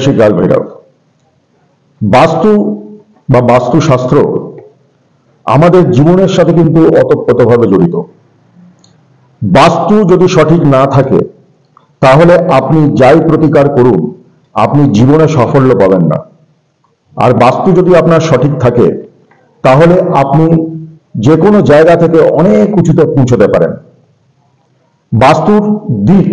কাল ভৈরব। বাস্তু বা বাস্তুশাস্ত্র আমাদের জীবনের সাথে কিন্তু ওতপ্রোতভাবে জড়িত। বাস্তু যদি সঠিক না থাকে তাহলে আপনি যাই প্রতিকার করুন আপনি জীবনে সাফল্য পাবেন না। আর বাস্তু যদি আপনার সঠিক থাকে তাহলে আপনি যে কোনো জায়গা থেকে অনেক উঁচুতে পৌঁছতে পারেন। বাস্তুর দিক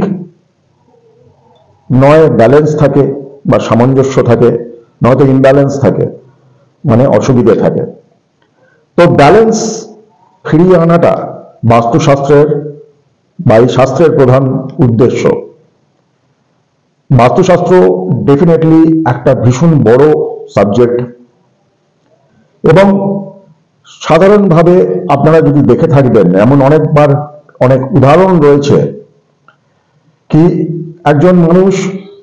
নয় ব্যালেন্স থাকে বা সামঞ্জস্য থাকে, নয়তো ইমব্যালেন্স থাকে, মানে অসুবিধে থাকে। তো ব্যালেন্স ফিরিয়ে আনাটা বাস্তুশাস্ত্রের বা এই শাস্ত্রের প্রধান উদ্দেশ্য। বাস্তুশাস্ত্র ডেফিনেটলি একটা ভীষণ বড় সাবজেক্ট এবং সাধারণভাবে আপনারা যদি দেখে থাকবেন এমন অনেকবার অনেক উদাহরণ রয়েছে কি একজন মানুষ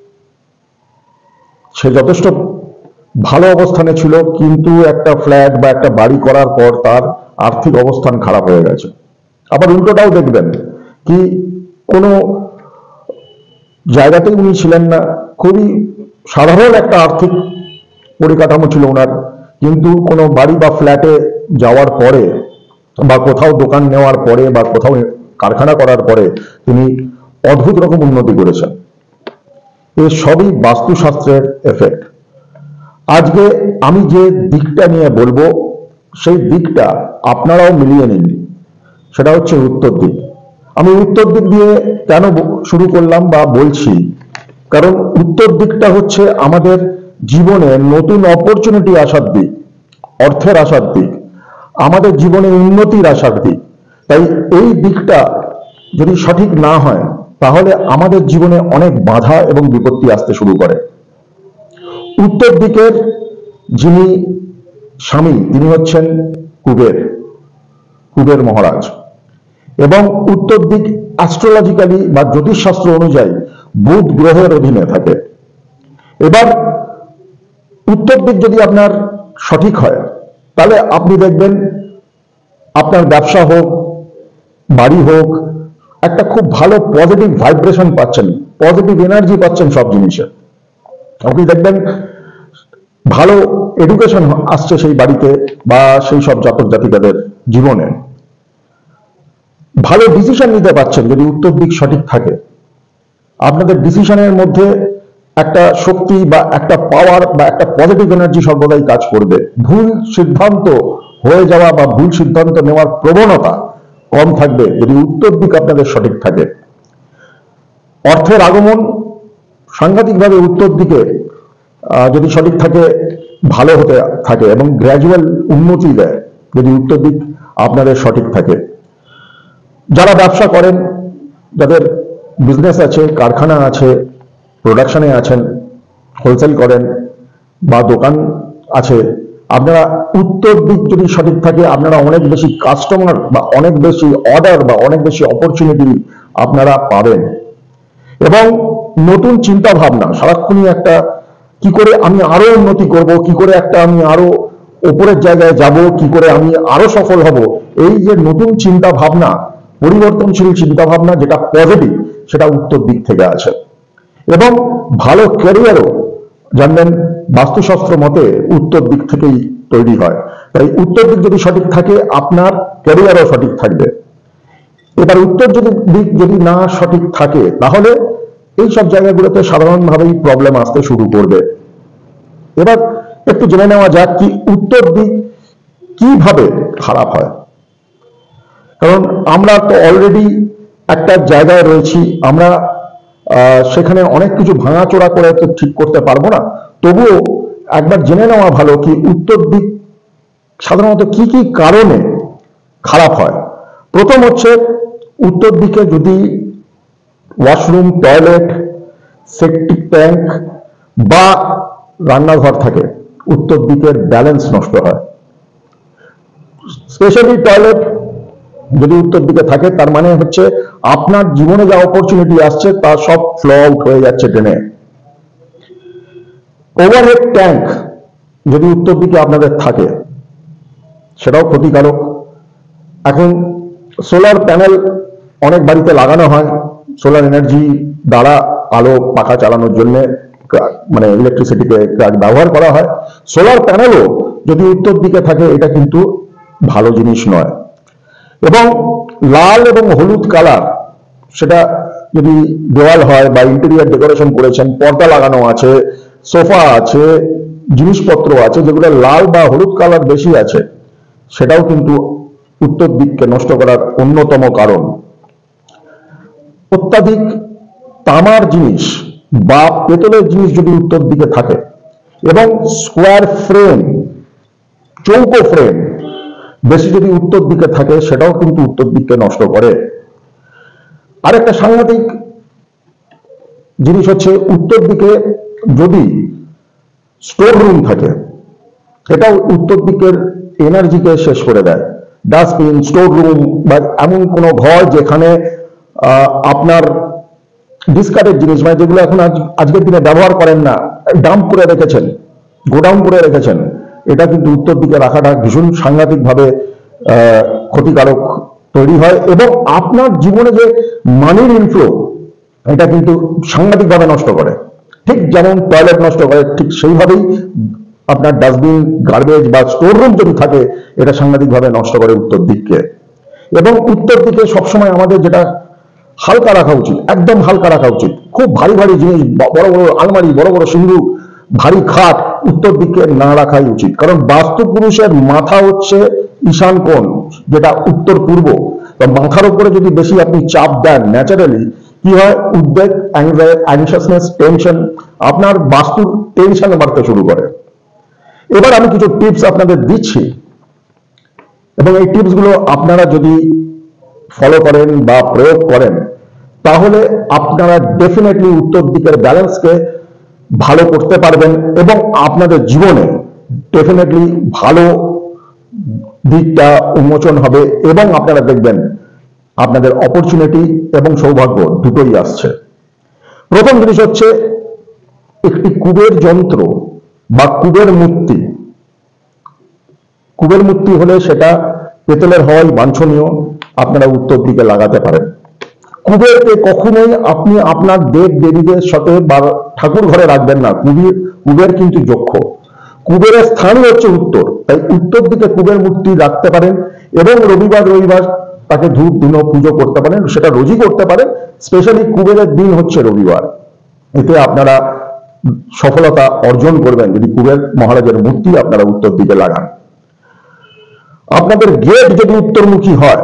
সে যথেষ্ট ভালো অবস্থানে ছিল কিন্তু একটা ফ্ল্যাট বা একটা বাড়ি করার পর তার আর্থিক অবস্থান খারাপ হয়ে গেছে। আবার উল্টোটাও দেখবেন কি কোনো জায়গাতেই উনি ছিলেন না, খুবই সাধারণ একটা আর্থিক পরিকাঠামো ছিল ওনার, কিন্তু কোনো বাড়ি বা ফ্ল্যাটে যাওয়ার পরে বা কোথাও দোকান নেওয়ার পরে বা কোথাও কারখানা করার পরে তিনি অদ্ভুত রকম উন্নতি করেছেন। এ সবই বাস্তুশাস্ত্রের এফেক্ট। আজকে আমি যে দিকটা নিয়ে বলবো সেই দিকটা আপনারাও মিলিয়ে নিন, সেটা হচ্ছে উত্তর দিক। আমি উত্তর দিক দিয়ে কেন শুরু করলাম বা বলছি, কারণ উত্তর দিকটা হচ্ছে আমাদের জীবনে নতুন অপরচুনিটি আসার দিক, অর্থের আসার দিক, আমাদের জীবনে উন্নতির আসার দিক। তাই এই দিকটা যদি সঠিক না হয় তাহলে আমাদের জীবনে অনেক বাধা এবং বিপত্তি আসতে শুরু করে। উত্তর দিকের যিনি স্বামী তিনি হচ্ছেন কুবের মহারাজ, এবং উত্তর দিক অ্যাস্ট্রোলজিক্যালি বা জ্যোতিষশাস্ত্র অনুযায়ী বুধ গ্রহের অধীনে থাকে। এবার উত্তর দিক যদি আপনার সঠিক হয় তাহলে আপনি দেখবেন আপনার ব্যবসা হোক, বাড়ি হোক, একটা খুব ভালো পজিটিভ ভাইব্রেশন পাচ্ছেন, পজিটিভ এনার্জি পাচ্ছেন সব জিনিসে। আপনি দেখবেন ভালো এডুকেশন আসছে সেই বাড়িতে বা সেই সব জাতক জাতিকাদের জীবনে, ভালো ডিসিশন নিতে পারছেন যদি উত্তর দিক সঠিক থাকে। আপনাদের ডিসিশনের মধ্যে একটা শক্তি বা একটা পাওয়ার বা একটা পজিটিভ এনার্জি সর্বদাই কাজ করবে। ভুল সিদ্ধান্ত হয়ে যাওয়া বা ভুল সিদ্ধান্ত নেওয়ার প্রবণতা কম থাকবে যদি উত্তর দিক আপনাদের সঠিক থাকে। অর্থের আগমন সাংঘাতিকভাবে উত্তর দিকে যদি সঠিক থাকে ভালো হতে থাকে এবং গ্র্যাজুয়াল উন্নতি দেয় যদি উত্তর দিক আপনাদের সঠিক থাকে। যারা ব্যবসা করেন, যাদের বিজনেস আছে, কারখানা আছে, প্রোডাকশনে আছেন, হোলসেল করেন বা দোকান আছে, আপনারা উত্তর দিক যদি সঠিক থাকে আপনারা অনেক বেশি কাস্টমার বা অনেক বেশি অর্ডার বা অনেক বেশি অপরচুনিটি আপনারা পাবেন। এবং নতুন চিন্তা ভাবনা, সারাক্ষণই একটা কি করে আমি আরো উন্নতি করব, কি করে একটা আমি আরো উপরের জায়গায় যাব, কি করে আমি আরো সফল হব, এই যে নতুন চিন্তা ভাবনা, পরিবর্তনশীল চিন্তা ভাবনা যেটা পজিটিভ, সেটা উত্তর দিক থেকে আছে। এবং ভালো ক্যারিয়ারও জানবেন বাস্তুশাস্ত্র মতে উত্তর দিক থেকেই তৈরি হয়। তাই উত্তর দিক যদি সঠিক থাকে আপনার ক্যারিয়ারও সঠিক থাকবে। এবার উত্তর দিক যদি না সঠিক থাকে তাহলে এই সব জায়গাগুলোতে সাধারণভাবেই প্রবলেম আসতে শুরু করবে। এবার একটু জেনে নেওয়া যাক কি উত্তর দিক কিভাবে খারাপ হয়। কারণ আমরা তো অলরেডি একটা জায়গায় রয়েছি, আমরা সেখানে অনেক কিছু ভাঙাচোরা করে তো ঠিক করতে পারবো না, তবুও একবার জেনে নেওয়া ভালো কি উত্তর দিক সাধারণত কি কি কারণে খারাপ হয়। প্রথম হচ্ছে উত্তর দিকে যদি ওয়াশরুম, টয়লেট, সেপটিক ট্যাঙ্ক বা রান্নাঘর থাকে উত্তর দিকের ব্যালেন্স নষ্ট হয়। স্পেশালি টয়লেট যদি উত্তর দিকে থাকে তার মানে হচ্ছে আপনার জীবনে যা অপরচুনিটি আসছে তা সব ফ্লো আউট হয়ে যাচ্ছে ট্রেনে। ওভারহেড ট্যাঙ্ক যদি উত্তর দিকে আপনাদের থাকে সেটাও ক্ষতিকারক। এখন সোলার প্যানেল অনেক বাড়িতে লাগানো হয় সোলার এনার্জি দ্বারা আলো পাখা চালানোর জন্য, মানে ইলেকট্রিসিটিকে ব্যবহার করা হয়। সোলার প্যানেলও যদি উত্তর দিকে থাকে এটা কিন্তু ভালো জিনিস নয়। এবং লাল এবং হলুদ কালার, সেটা যদি দেওয়াল হয় বা ইন্টেরিয়ার ডেকোরেশন করেছেন, পর্দা লাগানো আছে, সোফা আছে, জিনিসপত্র আছে যেগুলো লাল বা হলুদ কালার বেশি আছে, সেটাও কিন্তু উত্তর দিককে নষ্ট করার অন্যতম কারণ। অত্যাধিক তামার জিনিস বা পেতলের জিনিস যদি উত্তর দিকে থাকে এবং স্কোয়ার ফ্রেম, চৌকো ফ্রেম বেশি যদি উত্তর দিকে থাকে, সেটাও কিন্তু উত্তর দিককে নষ্ট করে। আরেকটা সাংঘাতিক জিনিস হচ্ছে উত্তর দিকে যদি স্টোর রুম থাকে, এটাও উত্তর দিকের এনার্জিকে শেষ করে দেয়। ডাস্টবিন, স্টোর রুম বা এমন কোনো ঘর যেখানে আপনার ডিসকার্ডেড জিনিস, মানে যেগুলো এখন আজকের দিনে ব্যবহার করেন না, ডাম্প করে রেখেছেন, গোডাউন করে রেখেছেন, এটা কিন্তু উত্তর দিকে রাখাটা ভীষণ সাংঘাতিকভাবে ক্ষতিকারক তৈরি হয়। এবং আপনার জীবনে যে মানির ইনফ্লো, এটা কিন্তু সাংঘাতিকভাবে নষ্ট করে। ঠিক যেমন টয়লেট নষ্ট করে, ঠিক সেইভাবেই আপনার ডাস্টবিন, গার্বেজ বা স্টোর রুম যদি থাকে, এটা সাংঘাতিকভাবে নষ্ট করে উত্তর দিককে। এবং উত্তর দিকে সবসময় আমাদের যেটা হালকা রাখা উচিত, একদম হালকা রাখা উচিত। খুব ভারী ভারী জিনিস, বড় বড় আলমারি, বড় বড় সিন্ধুক, ভারী খাট উত্তর দিকে না রাখাই উচিত। কারণ বাস্তু পুরুষের মাথা হচ্ছে ঈশান কোণ, যেটা উত্তর পূর্ব। মাথার উপরে যদি বেশি আপনি চাপ দেন, ন্যাচারালি কি হয়, উদ্বেগ, অ্যাংশাসনেস, টেনশন, আপনার বাস্তুর টেনশন বাড়তে শুরু করে। এবার আমি কিছু টিপস আপনাদের দিচ্ছি, এবং এই টিপসগুলো আপনারা যদি ফলো করেন বা প্রয়োগ করেন, তাহলে আপনারা ডেফিনেটলি উত্তর দিকের ব্যালেন্সকে ভালো করতে পারবেন এবং আপনাদের জীবনে ডেফিনেটলি ভালো দিকটা উন্মোচন হবে এবং আপনারা দেখবেন আপনাদের অপরচুনিটি এবং সৌভাগ্য দুটোই আসছে। প্রথম জিনিস হচ্ছে একটি কুবের যন্ত্র বা কুবের মূর্তি। কুবের মূর্তি হলে সেটা পেতলের হওয়াই বাঞ্ছনীয়, আপনারা উত্তর দিকে লাগাতে পারেন। কুবেরকে কখনোই আপনি আপনার দেব দেবীদের সাথে বা ঠাকুর ঘরে রাখবেন না। কুবের কিন্তু যক্ষ, কুবেরের স্থানই হচ্ছে উত্তর, তাই উত্তর দিকে কুবের মূর্তি রাখতে পারেন। এবং রবিবার রবিবার তাকে ধূপ ধুনো পুজো করতে পারেন, সেটা রোজই করতে পারেন, স্পেশালি কুবেরের দিন হচ্ছে রবিবার। এতে আপনারা সফলতা অর্জন করবেন যদি কুবের মহারাজের মূর্তি আপনারা উত্তর দিকে লাগান। আপনাদের গেট যদি উত্তরমুখী হয়,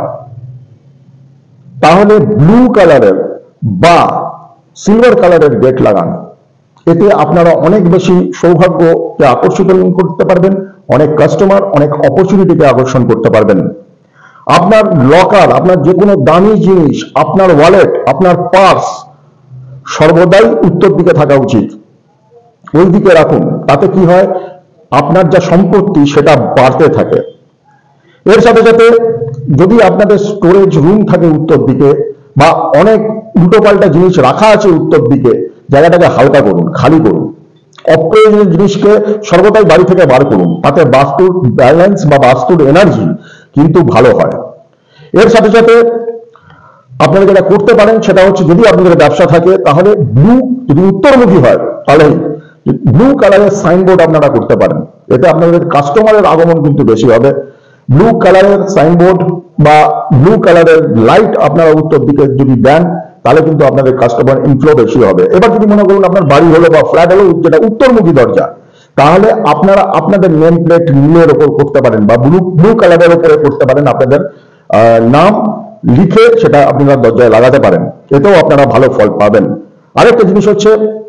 তাহলে ব্লু কালারের বা সিলভার কালারের গেট লাগান। এতে আপনারা অনেক বেশি সৌভাগ্যকে আকর্ষিত করতে পারবেন, অনেক কাস্টমার, অনেক অপরচুনিটিকে আকর্ষণ করতে পারবেন। আপনার লকার, আপনার যে কোনো দামি জিনিস, আপনার ওয়ালেট, আপনার পার্স সর্বদাই উত্তর দিকে থাকা উচিত। ওই দিকে রাখুন, তাতে কি হয়, আপনার যা সম্পত্তি সেটা বাড়তে থাকে। এর সাথে সাথে যদি আপনাদের স্টোরেজ রুম থাকে উত্তর দিকে বা অনেক উল্টোপাল্টা জিনিস রাখা আছে উত্তর দিকে, জায়গাটাকে হালকা করুন, খালি করুন। অপ্রয়োজনীয় জিনিসকে সর্বদাই বাড়ি থেকে বার করুন, তাতে বাস্তুর ব্যালেন্স বা বাস্তুর এনার্জি কিন্তু ভালো হয়। এর সাথে সাথে আপনারা যেটা করতে পারেন সেটা হচ্ছে, যদি আপনাদের ব্যবসা থাকে তাহলে ব্লু, যদি উত্তরমুখী হয় তাহলে ব্লু কালারের সাইনবোর্ড আপনারা করতে পারেন। এতে আপনাদের কাস্টমারের আগমন কিন্তু বেশি হবে। ব্লু কালারের সাইনবোর্ড বা ব্লু কালারের লাইট আপনারা উত্তর দিকে যদি দেন, তাহলে কিন্তু আপনাদের কাস্টমার ইনফ্লো বেশি হবে। এবার যদি মনে করুন আপনার বাড়ি হলো বা ফ্ল্যাট হলো যেটা উত্তরমুখী দরজা, তাহলে আপনারা আপনাদের নেম প্লেট নীলের ওপর করতে পারেন বা ব্লু কালারের ওপরে করতে পারেন, আপনাদের নাম লিখে সেটা আপনারা দরজায় লাগাতে পারেন। এতেও আপনারা ভালো ফল পাবেন। আরেকটা জিনিস হচ্ছে,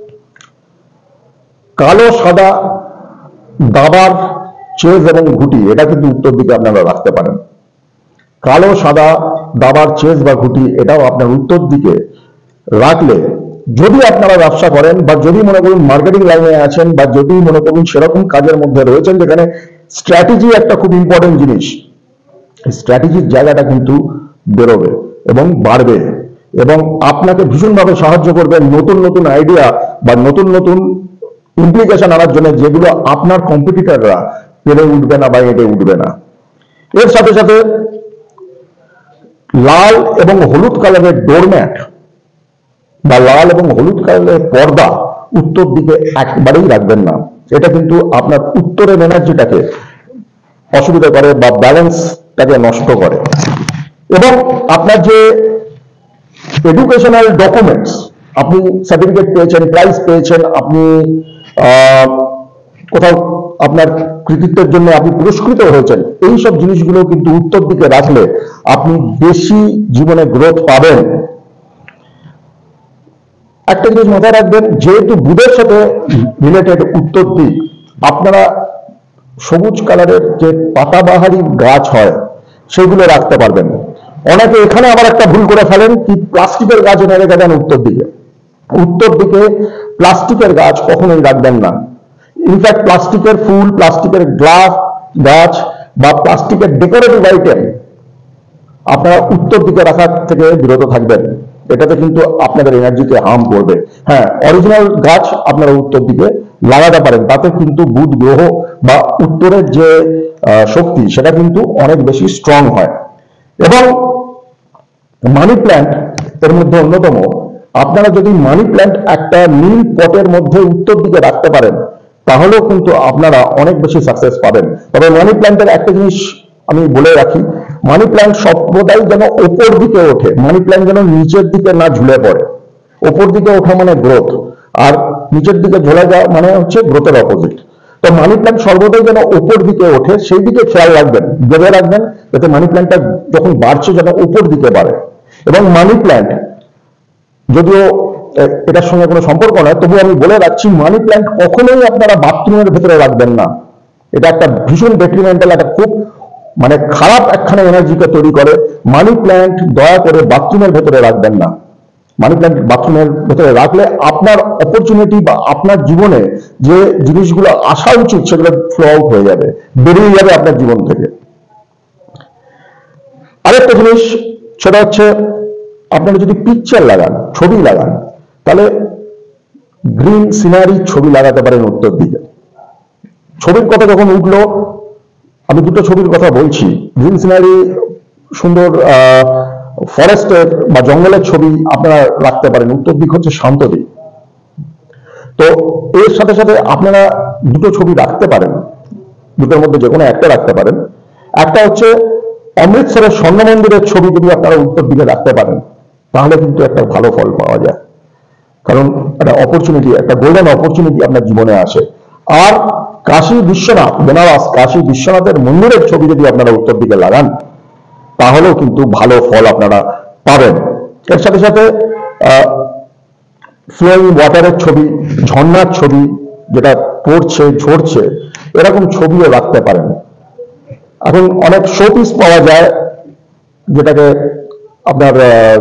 কালো সাদা দাবার চেজ এবং ঘুটি, এটা কিন্তু উত্তর দিকে আপনারা রাখতে পারেন। কালো সাদা দাবার চেজ বা ঘুটি, এটাও আপনার উত্তর দিকে রাখলে, যদি আপনারা ব্যবসা করেন বা যদি মনে করুন মার্কেটিং লাইনে আছেন বা যদি মনে করুন সেরকম কাজের মধ্যে রয়েছেন যেখানে স্ট্র্যাটেজি একটা খুব ইম্পর্টেন্ট জিনিস, স্ট্র্যাটেজির জায়গাটা কিন্তু বেরোবে এবং বাড়বে এবং আপনাকে ভীষণভাবে সাহায্য করবে নতুন নতুন আইডিয়া বা নতুন নতুন ইমপ্লিকেশন আনার জন্য, যেগুলো আপনার কম্পিটিটররা পেরে উঠবে না বা এটে উঠবে না। এর সাথে সাথে লাল এবং হলুদ কালারের ডোরম্যাট বা লাল এবং হলুদ কালারের পর্দা উত্তর দিকে একবারেই রাখবেন না। এটা কিন্তু আপনার উত্তরের এনার্জিটাকে অসুবিধা করে বা ব্যালেন্সটাকে নষ্ট করে। এবং আপনার যে এডুকেশনাল ডকুমেন্টস, আপনি সার্টিফিকেট পেয়েছেন, প্রাইজ পেয়েছেন, আপনি কোথাও আপনার কৃতিত্বের জন্য আপনি পুরস্কৃত হয়েছেন, এই সব জিনিসগুলো কিন্তু উত্তর দিকে রাখলে আপনি বেশি জীবনে গ্রোথ পাবেন। একটা জিনিস মাথায় রাখবেন, যেহেতু বুধের সাথে রিলেটেড উত্তর দিক, আপনারা সবুজ কালারের যে পাতাবাহারি গাছ হয় সেগুলো রাখতে পারবেন। অনেকে এখানে আবার একটা ভুল করে ফেলেন, কি প্লাস্টিকের গাছ এনে রেখে দেন উত্তর দিকে। উত্তর দিকে প্লাস্টিকের গাছ কখনোই রাখবেন না। ইনফ্যাক্ট প্লাস্টিকের ফুল, প্লাস্টিকের গ্লাস গাছ বা প্লাস্টিকের ডেকোরেটিভ আইটেম আপনারা উত্তর দিকে রাখার থেকে বিরত থাকবেন। এটাতে কিন্তু আপনাদের এনার্জিকে হার্ম করবে। হ্যাঁ, অরিজিনাল গাছ আপনারা উত্তর দিকে লাগাতে পারেন, তাতে কিন্তু বুধ গ্রহ বা উত্তরের যে শক্তি সেটা কিন্তু অনেক বেশি স্ট্রং হয়। এবং মানি প্ল্যান্ট এর মধ্যে অন্যতম, আপনারা যদি মানি প্ল্যান্ট একটা নীল পটের মধ্যে উত্তর দিকে রাখতে পারেন তাহলেও কিন্তু আপনারা অনেক বেশি সাকসেস পাবেন। তবে মানি প্ল্যান্টের একটা জিনিস আমি বলে রাখি, মানি প্ল্যান্ট সর্বদাই যেন ওপর দিকে ওঠে, মানি প্ল্যান্ট যেন নিচের দিকে না ঝুলে পড়ে। ওপর দিকে ওঠা মানে গ্রোথ, আর নিচের দিকে ঝুলে যাওয়া মানে হচ্ছে গ্রোথের অপোজিট। তো মানি প্ল্যান্ট সর্বদাই যেন ওপর দিকে ওঠে, সেই দিকে খেয়াল রাখবেন, ভেবে রাখবেন, যাতে মানি প্ল্যান্টটা যখন বাড়ছে যেন উপর দিকে বাড়ে। এবং মানি প্ল্যান্ট, যদিও এটার সঙ্গে কোনো সম্পর্ক নয়, তবু আমি বলে রাখছি, মানি প্ল্যান্ট কখনোই আপনারা বাথরুমের ভেতরে রাখবেন না। এটা একটা ভীষণ ডেট্রিমেন্টাল, একটা খুব মানে খারাপ একখানা এনার্জিকে তৈরি করে। মানি প্ল্যান্ট দয়া করে বাথরুমের ভেতরে রাখবেন না। মানি প্ল্যান্ট বাথরুমের ভেতরে রাখলে আপনার অপরচুনিটি বা আপনার জীবনে যে জিনিসগুলো আসা উচিত সেগুলো ফ্লো আউট হয়ে যাবে, বেরিয়ে যাবে আপনার জীবন থেকে। আরেকটা জিনিস, সেটা হচ্ছে আপনারা যদি পিকচার লাগান, ছবি লাগান, তাহলে গ্রিন সিনারি ছবি লাগাতে পারেন উত্তর দিকে। ছবির কথা যখন উঠলো, আমি দুটো ছবির কথা বলছি। গ্রিন সিনারি, সুন্দর ফরেস্টের বা জঙ্গলের ছবি আপনারা রাখতে পারেন। উত্তর দিক হচ্ছে শান্ত দিক। তো এর সাথে সাথে আপনারা দুটো ছবি রাখতে পারেন, দুটোর মধ্যে যে কোনো একটা রাখতে পারেন। একটা হচ্ছে অমৃতসরের স্বর্ণ মন্দিরের ছবি যদি আপনারা উত্তর দিকে রাখতে পারেন তাহলে কিন্তু একটা ভালো ফল পাওয়া যায়, কারণ একটা অপরচুনিটি, একটা গোল্ডেন অপরচুনিটি আপনার জীবনে আসে। আর কাশী বিশ্বনাথ, বেনারস কাশী বিশ্বনাথের মন্দিরের ছবি যদি আপনারা উত্তর দিকে লাগান তাহলেও কিন্তু ভালো ফল আপনারা পাবেন। এর সাথে সাথে ফ্লোয়িং ওয়াটারের ছবি, ঝর্ণার ছবি যেটা পড়ছে ঝরছে, এরকম ছবিও রাখতে পারেন। এখন অনেক শোপিস পাওয়া যায়, যেটাকে আপনার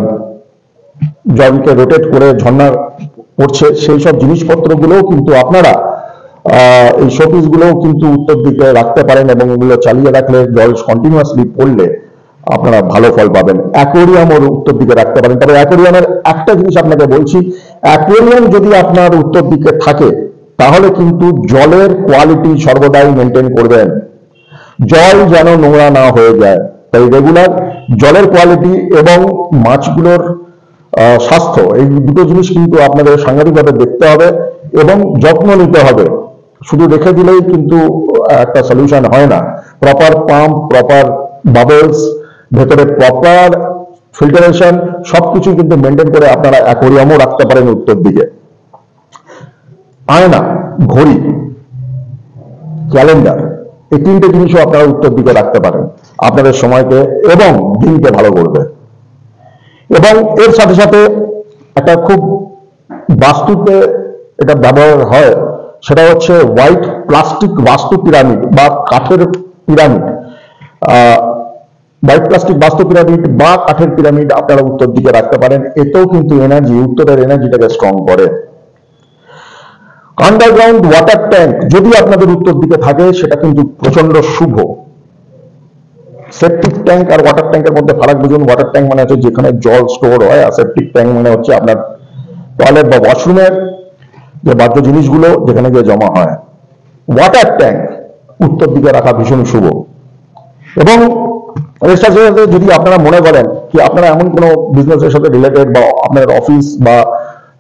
জলকে রোটেট করে ঝর্ণা পড়ছে, সেই সব জিনিসপত্রগুলোও কিন্তু আপনারা এই শোপিস গুলোও কিন্তু উত্তর দিকে রাখতে পারেন, এবং এগুলো চালিয়ে রাখলে জল কন্টিনিউয়াসলি পড়লে আপনারা ভালো ফল পাবেন। অ্যাকোয়ারিয়ামও উত্তর দিকে রাখতে পারেন। তবে অ্যাকোয়ারিয়ামের একটা জিনিস আপনাকে বলছি, অ্যাকোয়ারিয়াম যদি আপনার উত্তর দিকে থাকে তাহলে কিন্তু জলের কোয়ালিটি সর্বদাই মেনটেন করবেন, জল যেন নোংরা না হয়ে যায়। তাই রেগুলার জলের কোয়ালিটি এবং মাছগুলোর স্বাস্থ্য, এই দুটো জিনিস কিন্তু আপনাদের সাংঘাতিকভাবে দেখতে হবে এবং যত্ন নিতে হবে। শুধু রেখে দিলেই কিন্তু একটা সলিউশন হয় না। প্রপার পাম্প, প্রপার বাবলস, ভেতরে প্রপার ফিল্টারেশন, সবকিছু কিন্তু মেনটেন করে আপনারা অ্যাকোয়ারিয়ামও রাখতে পারেন উত্তর দিকে। আয়না, ঘড়ি, ক্যালেন্ডার, এই তিনটে জিনিসও আপনারা উত্তর দিকে রাখতে পারেন, আপনাদের সময়কে এবং দিনকে ভালো করবে। এবং এর সাথে সাথে একটা খুব বাস্তুতে এটা ব্যবহার হয়, সেটা হচ্ছে হোয়াইট প্লাস্টিক বাস্তু পিরামিড বা কাঠের pyramid. White plastic vastu pyramid বা কাঠের পিরামিড আপনারা উত্তর দিকে রাখতে পারেন। এতেও কিন্তু এনার্জি, উত্তরের এনার্জিটাকে স্ট্রং করে। আন্ডারগ্রাউন্ড ওয়াটার ট্যাঙ্ক যদি আপনাদের উত্তর দিকে থাকে সেটা কিন্তু প্রচন্ড শুভ। সেপটিক ট্যাঙ্ক আর ওয়াটার ট্যাঙ্কের মধ্যে ফারাক বুঝুন। ওয়াটার ট্যাঙ্ক মানে হচ্ছে যেখানে জল স্টোর হয়, আর সেপটিক ট্যাঙ্ক মানে হচ্ছে আপনার টয়লেট বা ওয়াশরুমের যে বাহ্য জিনিসগুলো যেখানে গিয়ে জমা হয়। ওয়াটার ট্যাঙ্ক উত্তর দিকে রাখা ভীষণ শুভ। এবং এর সাথে সাথে যদি আপনারা মনে করেন কি আপনারা এমন কোনো বিজনেসের সাথে রিলেটেড বা আপনার অফিস বা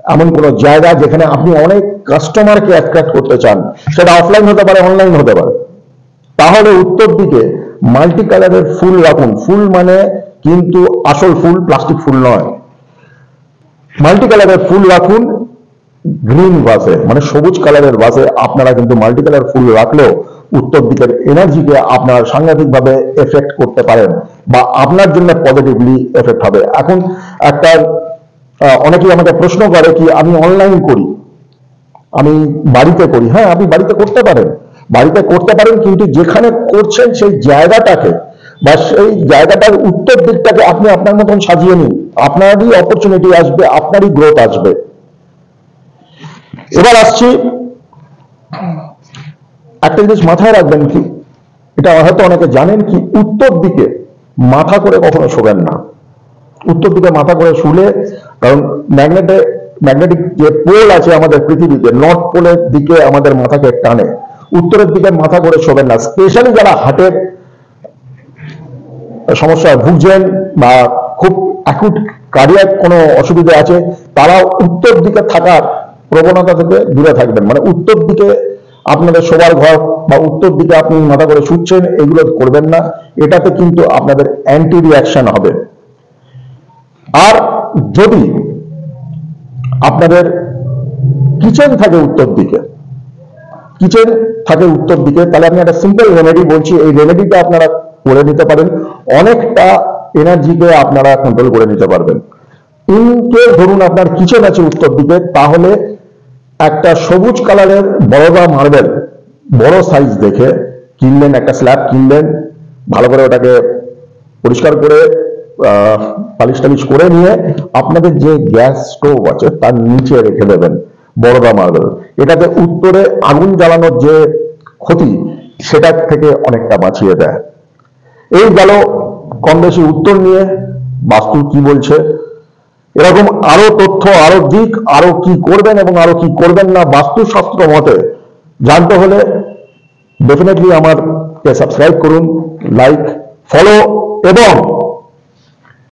এমন কোনো জায়গা যেখানে আপনি অনেক কাস্টমারকে অ্যাট্রাক্ট করতে চান, সেটা অফলাইন হতে পারে, অনলাইন হতে পারে, তাহলে উত্তর দিকে মাল্টি কালারের ফুল রাখুন। ফুল মানে কিন্তু আসল ফুল, প্লাস্টিক ফুল নয়। মাল্টি কালারের ফুল রাখুন গ্রিন ভাসে, মানে সবুজ কালারের ভাসে। আপনারা কিন্তু মাল্টি কালার ফুল রাখলেও উত্তর দিকের এনার্জিকে আপনার সাংঘাতিকভাবে এফেক্ট করতে পারেন, বা আপনার জন্য পজিটিভলি এফেক্ট হবে। এখন একটা অনেকেই আমাকে প্রশ্ন করে কি আমি অনলাইন করি, আমি বাড়িতে করি। হ্যাঁ, আপনি বাড়িতে করতে পারেন, বাড়িতে করতে পারেন, কিন্তু যেখানে করছেন সেই জায়গাটাকে বা সেই জায়গাটার উত্তর দিকটাকে আপনি আপনার মতন সাজিয়ে নিন। আপনারই অপরচুনিটি আসবে, আপনারই গ্রোথ আসবে। এবার আসছি, একটা জিনিস মাথায় রাখবেন, কি এটা হয়তো অনেকে জানেন, কি উত্তর দিকে মাথা করে কখনো শোবেন না। উত্তর দিকে মাথা করে শুলে, কারণ ম্যাগনেটিক যে পোল আছে আমাদের পৃথিবীতে, নর্থ পোলের দিকে আমাদের মাথাকে টানে। উত্তরের দিকে মাথা করে শোবেন না। স্পেশালি যারা হার্টের সমস্যায় ভুগছেন বা খুব অ্যাকুট কার্ডিয়াক কোনো অসুবিধা আছে, তারা উত্তর দিকে থাকার প্রবণতা থেকে দূরে থাকবেন। মানে উত্তর দিকে আপনাদের শোবার ঘর বা উত্তর দিকে আপনি মাথা করে শুচ্ছেন, এগুলো করবেন না। এটাতে কিন্তু আপনাদের অ্যান্টি রিয়াকশন হবে। আর যদি আপনাদের কিচেন থাকে উত্তর দিকে, তাহলে আমি একটা সিম্পল রেমেডি বলছি। এই রেমেডিটা আপনারা করে নিতে পারেন, অনেকটা এনার্জিকে আপনারা কন্ট্রোল করে নিতে পারবেন। ইনকেস ধরুন আপনার কিচেন আছে উত্তর দিকে, তাহলে একটা সবুজ কালারের বড়দা মার্বেল বড় সাইজ দেখে কিনলেন, একটা স্ল্যাব কিনলেন, ভালো করে ওটাকে পরিষ্কার করে পালিশ টালিশ করে নিয়ে আপনাদের যে গ্যাস স্টোভ আছে তার নিচে রেখে দেবেন বড়দা মার্বেল। এটাতে উত্তরে আগুন জ্বালানোর যে ক্ষতি, সেটা থেকে অনেকটা বাঁচিয়ে দেয়। এই গেল কম বেশি উত্তর নিয়ে বাস্তু কি বলছে। এরকম আরো তথ্য, আরো দিক, আরো কি করবেন এবং আরো কি করবেন না বাস্তুশাস্ত্র মতে জানতে হলে ডেফিনেটলি আমাকে সাবস্ক্রাইব করুন, লাইক, ফলো এবং